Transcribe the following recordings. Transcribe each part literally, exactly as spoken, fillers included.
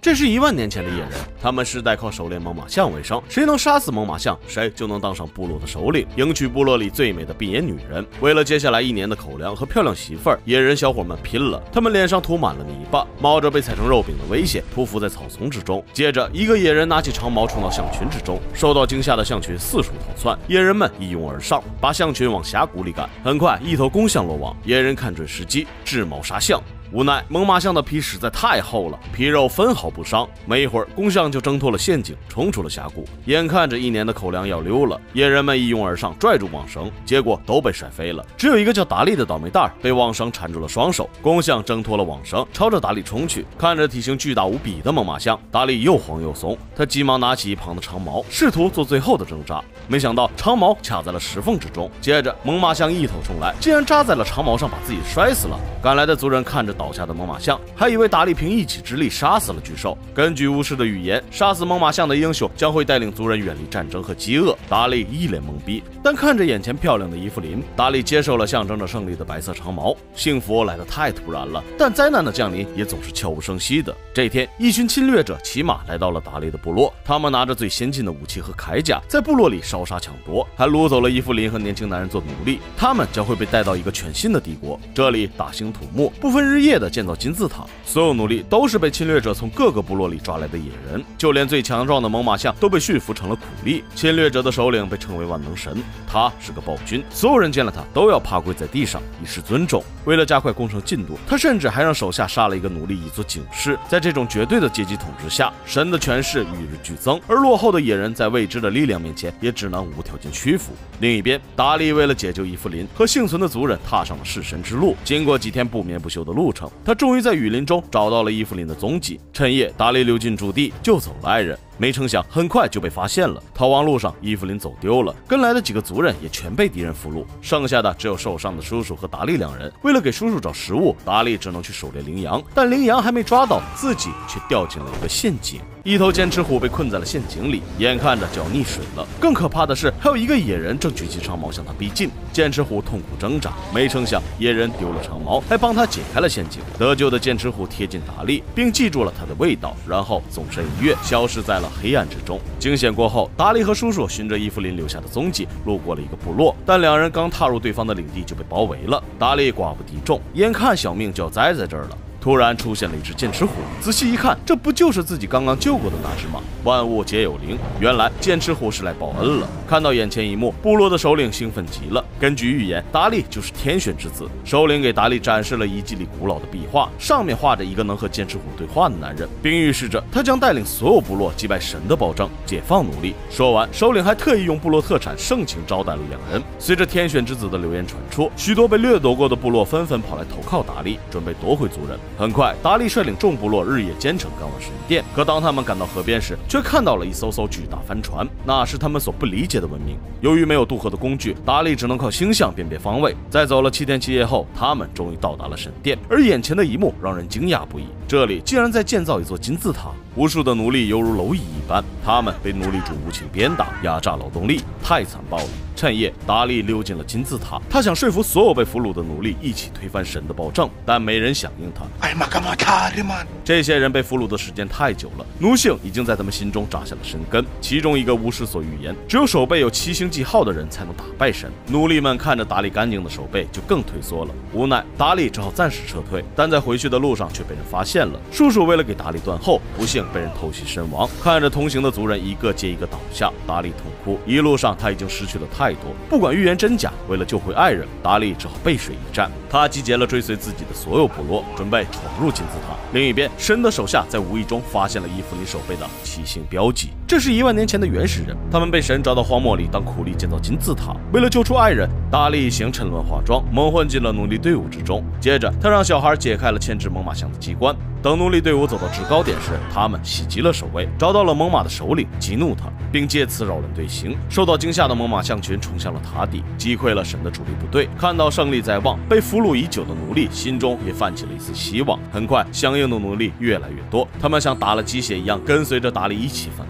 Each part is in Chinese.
这是一万年前的野人，他们世代靠狩猎猛犸象为生，谁能杀死猛犸象，谁就能当上部落的首领，迎娶部落里最美的闭眼女人。为了接下来一年的口粮和漂亮媳妇儿，野人小伙们拼了，他们脸上涂满了泥巴，冒着被踩成肉饼的危险，匍匐在草丛之中。接着，一个野人拿起长矛冲到象群之中，受到惊吓的象群四处逃窜，野人们一拥而上，把象群往峡谷里赶。很快，一头公象落网，野人看准时机，掷矛杀象。无奈猛犸象的皮实在太厚了，皮肉分毫不伤。没一会儿，公象就挣脱了陷阱，冲出了峡谷。眼看着一年的口粮要溜了，野人们一拥而上，拽住网绳，结果都被甩飞了。只有一个叫达利的倒霉蛋被网绳缠住了双手。公象挣脱了网绳，朝着达利冲去。看着体型巨大无比的猛犸象，达利又慌又怂，他急忙拿起一旁的长矛，试图做最后的挣扎。没想到长矛卡在了石缝之中，接着猛犸象一头冲来，竟然扎在了长矛上，把自己摔死了。赶来的族人看着倒下的猛犸象，还以为达利凭一己之力杀死了巨兽。根据巫师的预言，杀死猛犸象的英雄将会带领族人远离战争和饥饿。达利一脸懵逼，但看着眼前漂亮的伊芙琳，达利接受了象征着胜利的白色长矛。幸福来得太突然了，但灾难的降临也总是悄无声息的。这天，一群侵略者骑马来到了达利的部落，他们拿着最先进的武器和铠甲，在部落里烧杀抢夺，还掳走了伊芙琳和年轻男人做奴隶。他们将会被带到一个全新的帝国，这里大兴土木，不分日夜的建造金字塔。所有奴隶都是被侵略者从各个部落里抓来的野人，就连最强壮的猛犸象都被驯服成了苦力。侵略者的首领被称为万能神，他是个暴君，所有人见了他都要趴跪在地上以示尊重。为了加快工程进度，他甚至还让手下杀了一个奴隶以做警示。在这种绝对的阶级统治下，神的权势与日俱增，而落后的野人在未知的力量面前也只能无条件屈服。另一边，达利为了解救伊芙琳和幸存的族人，踏上了弑神之路。经过几天不眠不休的路程，他终于在雨林中找到了伊芙琳的踪迹。趁夜，达利溜进驻地救走了爱人，没成想很快就被发现了。逃亡路上，伊芙琳走丢了，跟来的几个族人也全被敌人俘虏，剩下的只有受伤的叔叔和达利两人。为了给叔叔找食物，达利只能去狩猎羚羊，但羚羊还没抓到，自己却掉进了一个陷阱。一头剑齿虎被困在了陷阱里，眼看着就要溺水了。更可怕的是，还有一个野人正举起长矛向他逼近。剑齿虎痛苦挣扎，没成想野人丢了长矛，还帮他解开了陷阱。得救的剑齿虎贴近达利，并记住了他的味道，然后纵身一跃，消失在了黑暗之中。惊险过后，达利和叔叔循着伊芙琳留下的踪迹，路过了一个部落，但两人刚踏入对方的领地就被包围了。达利寡不敌众，眼看小命就要栽在这儿了。突然出现了一只剑齿虎，仔细一看，这不就是自己刚刚救过的那只吗？万物皆有灵，原来剑齿虎是来报恩了。看到眼前一幕，部落的首领兴奋极了。根据预言，达利就是天选之子。首领给达利展示了遗迹里古老的壁画，上面画着一个能和剑齿虎对话的男人，并预示着他将带领所有部落击败神的暴政，解放奴隶。说完，首领还特意用部落特产盛情招待了两人。随着天选之子的流言传出，许多被掠夺过的部落纷纷跑来投靠达利，准备夺回族人。很快，达利率领众部落日夜兼程赶往神殿。可当他们赶到河边时，却看到了一艘艘巨大帆船，那是他们所不理解的文明。由于没有渡河的工具，达利只能靠星象辨别方位。在走了七天七夜后，他们终于到达了神殿。而眼前的一幕让人惊讶不已，这里竟然在建造一座金字塔。无数的奴隶犹如蝼蚁一般，他们被奴隶主无情鞭打，压榨劳动力，太残暴了。趁夜，达利溜进了金字塔，他想说服所有被俘虏的奴隶一起推翻神的暴政，但没人响应他。这些人被俘虏的时间太久了，奴性已经在他们心中扎下了深根。其中一个巫师所预言，只有手背有七星记号的人才能打败神。奴隶们看着达利干净的手背，就更退缩了。无奈，达利只好暂时撤退，但在回去的路上却被人发现了。叔叔为了给达利断后，不幸被人偷袭身亡。看着同行的族人一个接一个倒下，达利痛哭。一路上他已经失去了太多，不管预言真假，为了救回爱人，达利只好背水一战。他集结了追随自己的所有部落，准备闯入金字塔。另一边，神的手下在无意中发现了伊芙琳手背的七星标记，这是一万年前的原始人，他们被神招到荒漠里当苦力建造金字塔。为了救出爱人，达利一行趁乱化妆，蒙混进了奴隶队伍之中。接着，他让小孩解开了牵制猛犸象的机关。等奴隶队伍走到制高点时，他们袭击了守卫，找到了猛犸的首领，激怒他，并借此扰乱队形。受到惊吓的猛犸象群冲向了塔底，击溃了神的主力部队。看到胜利在望，被俘虏已久的奴隶心中也泛起了一丝希望。很快，相应的奴隶越来越多，他们像打了鸡血一样跟随着达利一起反抗。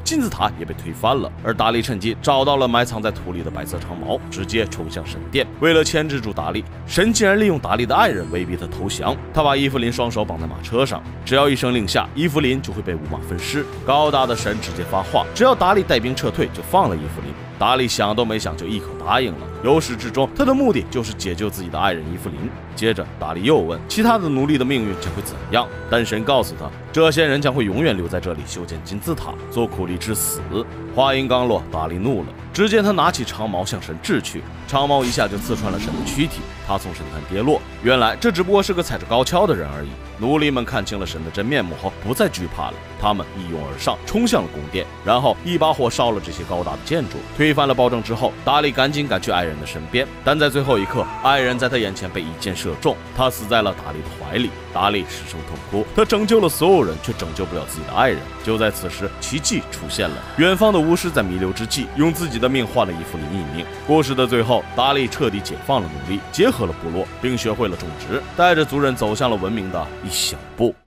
金字塔也被推翻了。而达利趁机找到了埋藏在土里的白色长矛，直接冲向神殿。为了牵制住达利，神竟然利用达利的爱人威逼他投降。他把伊芙琳双手绑在马车上，只要一声令下，伊芙琳就会被五马分尸。高大的神直接发话，只要达利带兵撤退，就放了伊芙琳。达利想都没想就一口答应了。由始至终，他的目的就是解救自己的爱人伊芙琳。接着，达利又问其他的奴隶的命运将会怎样，但神告诉他，这些人将会永远留在这里修建金字塔，做苦力之死。话音刚落，达利怒了，只见他拿起长矛向神掷去，长矛一下就刺穿了神的躯体，他从神坛跌落。原来这只不过是个踩着高跷的人而已。奴隶们看清了神的真面目后，不再惧怕了，他们一拥而上，冲向了宫殿，然后一把火烧了这些高大的建筑，推翻了暴政之后，达利赶紧赶去爱人的身边，但在最后一刻，爱人在他眼前被一箭射中，他死在了达利的怀里。达利失声痛哭，他拯救了所有人，却拯救不了自己的爱人。就在此时，奇迹出现了，远方的巫师在弥留之际，用自己的命换了伊芙琳一命。故事的最后，达利彻底解放了奴隶，结合了部落，并学会了种植，带着族人走向了文明的一小步。